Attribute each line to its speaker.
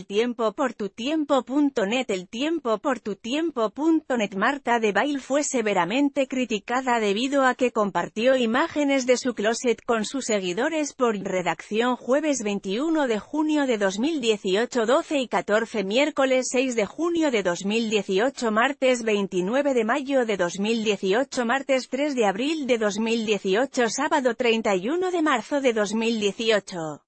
Speaker 1: eltiempo.net. eltiempo.net. Marta de Bail fue severamente criticada debido a que compartió imágenes de su closet con sus seguidores por redacción. Jueves 21 de junio de 2018, 12 y 14. Miércoles 6 de junio de 2018. Martes 29 de mayo de 2018. Martes 3 de abril de 2018. Sábado 31 de marzo de 2018.